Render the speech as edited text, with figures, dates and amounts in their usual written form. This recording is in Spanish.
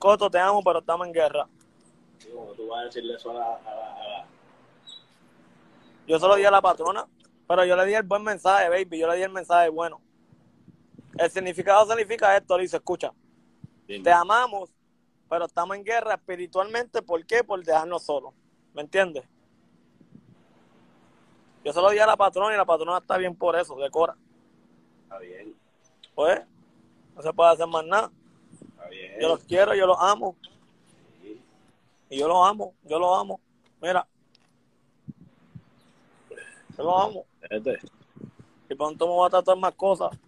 Coto, te amo, pero estamos en guerra. Sí, como tú vas a decirle eso a la... Yo se lo di a la patrona, pero yo le di el buen mensaje, baby. Yo le di el mensaje bueno. El significado significa esto, Lizo, escucha. Dime. Te amamos, pero estamos en guerra espiritualmente. ¿Por qué? Por dejarnos solos. ¿Me entiendes? Yo se lo di a la patrona y la patrona está bien por eso, decora. Está bien. Pues, no se puede hacer más nada. Está bien. Yo los quiero, yo los amo. Sí. Y yo los amo, yo los amo. Mira. Yo los amo. Vete. Y pronto me voy a tratar más cosas.